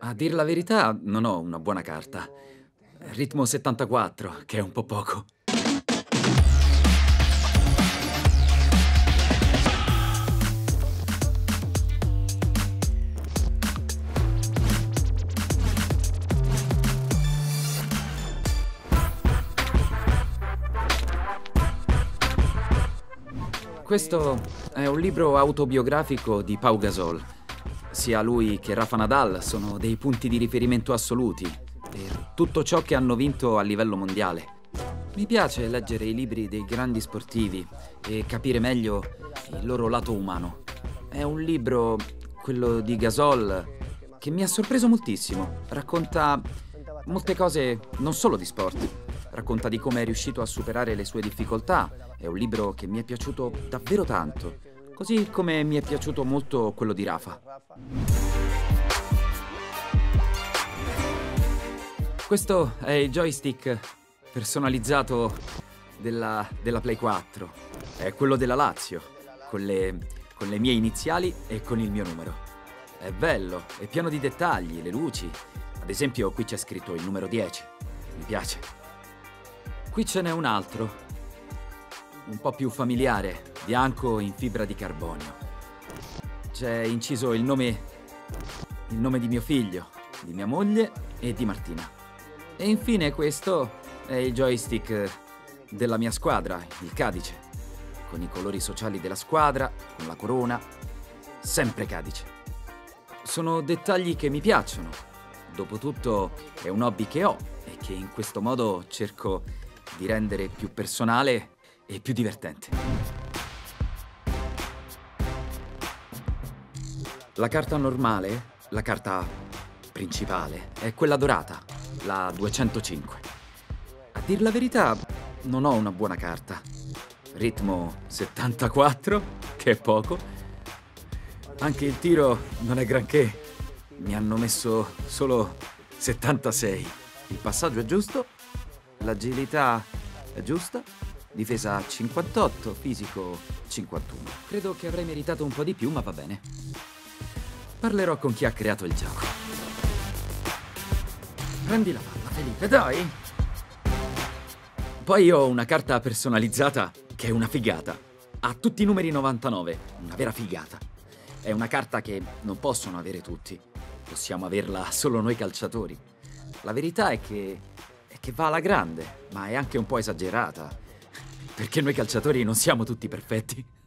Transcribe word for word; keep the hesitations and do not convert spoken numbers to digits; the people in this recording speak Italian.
A dir la verità, non ho una buona carta. Ritmo settantaquattro, che è un po' poco. Questo è un libro autobiografico di Pau Gasol. Sia lui che Rafa Nadal sono dei punti di riferimento assoluti per tutto ciò che hanno vinto a livello mondiale. Mi piace leggere i libri dei grandi sportivi e capire meglio il loro lato umano. È un libro, quello di Gasol, che mi ha sorpreso moltissimo. Racconta molte cose non solo di sport. Racconta di come è riuscito a superare le sue difficoltà. È un libro che mi è piaciuto davvero tanto, così come mi è piaciuto molto quello di Rafa. Questo è il joystick personalizzato della, della Play quattro. È quello della Lazio, con le, con le mie iniziali e con il mio numero. È bello, è pieno di dettagli, le luci. Ad esempio, qui c'è scritto il numero dieci. Mi piace. Qui ce n'è un altro, un po' più familiare, bianco in fibra di carbonio. C'è inciso il nome, il nome di mio figlio, di mia moglie e di Martina. E infine questo è il joystick della mia squadra, il Cadice, con i colori sociali della squadra, con la corona, sempre Cadice. Sono dettagli che mi piacciono. Dopotutto è un hobby che ho e che in questo modo cerco di rendere più personale e più divertente. La carta normale, la carta principale, è quella dorata, la duecentocinque. A dir la verità, non ho una buona carta. Ritmo settantaquattro, che è poco. Anche il tiro non è granché. Mi hanno messo solo settantasei. Il passaggio è giusto, l'agilità è giusta, difesa cinquantotto, fisico cinquantuno. Credo che avrei meritato un po' di più, ma va bene. Parlerò con chi ha creato il gioco. Prendi la palla, Felipe, dai! Poi ho una carta personalizzata che è una figata. Ha tutti i numeri novantanove, una vera figata. È una carta che non possono avere tutti. Possiamo averla solo noi calciatori. La verità è che, è che va alla grande, ma è anche un po' esagerata. Perché noi calciatori non siamo tutti perfetti.